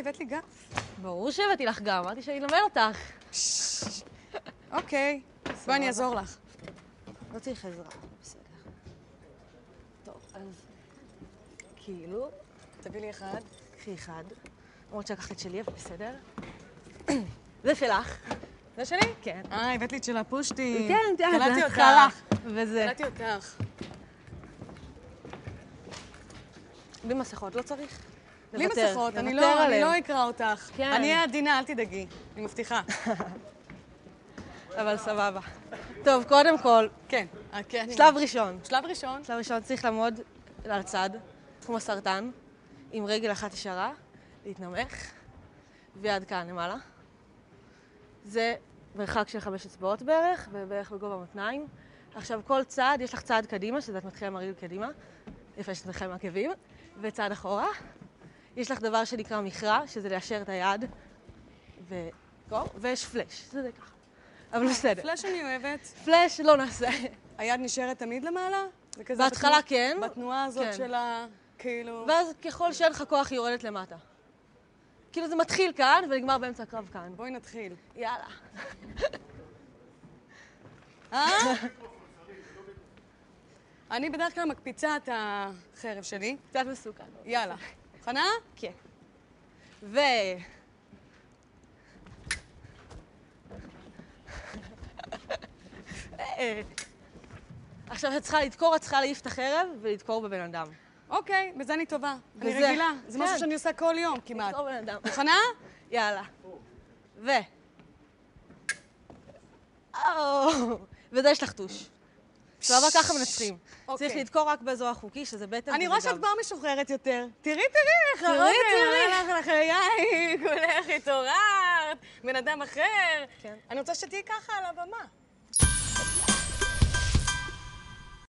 הבאת לי גב. ברור שהבאתי לך גם, אמרתי שאני אלמד אותך. אוקיי, בואי אני אעזור לך. לא צריך עזרה, בסדר. טוב, אז כאילו, תביא לי אחד. קחי אחד. למרות שלקחת את שלי, אבל בסדר. זה שלך. זה שלי? כן. הבאת לי את של הפושטי. כן, קלטתי התחלה. אותך. וזה. קלטתי אותך. בלי מסכות, לא צריך? בלי נוותר, מסכות, אני נוותר לא עליהם. אקרא אותך. כן. אני אהיה עדינה, אל תדאגי. אני מבטיחה. אבל סבבה. טוב, קודם כל, כן. שלב ראשון. שלב ראשון. שלב ראשון צריך לעמוד על הצד, כמו סרטן, עם רגל אחת ישרה, להתנמך, ויד כאן למעלה. זה מרחק של 5 אצבעות בערך, ובערך בגובה מותניים. עכשיו, כל צעד, יש לך צעד קדימה, שזה את מתחילה עם הרגל קדימה, לפני שאת מתחילה עם העקבים, וצעד אחורה. יש לך דבר שנקרא מכרע, שזה ליישר את היד, ויש פלאש, זה ככה. אבל בסדר. פלאש אני אוהבת. פלאש לא נעשה. היד נשארת תמיד למעלה? זה כזה בהתחלה כן. בתנועה הזאת כן. של ה... כאילו... ואז ככל שאין לך כוח, היא יורדת למטה. כאילו זה מתחיל כאן ונגמר באמצע הקרב כאן. בואי נתחיל. יאללה. אני בדרך כלל מקפיצה את החרב שלי. קצת מסוכן. יאללה. מוכנה? כן. עכשיו את צריכה לדקור, את צריכה להעיף את החרב ולדקור בבן אדם. אוקיי, בזה אני טובה. אני וזה- רגילה. זה משהו כן. שאני עושה כל יום כמעט. לדקור בן אדם. מוכנה? יאללה. וזה יש לך טוש. סבבה, ככה מנצחים. אוקיי. צריך לדקור רק באזור החוקי, שזה בטן אני וזה רואה שאת גב. כבר משוחררת יותר. תראי, איך תראי, האודם, תראי. הלך לך יאי, כולך התעוררת, בן אדם אחר. כן. אני רוצה שתהיי ככה על הבמה.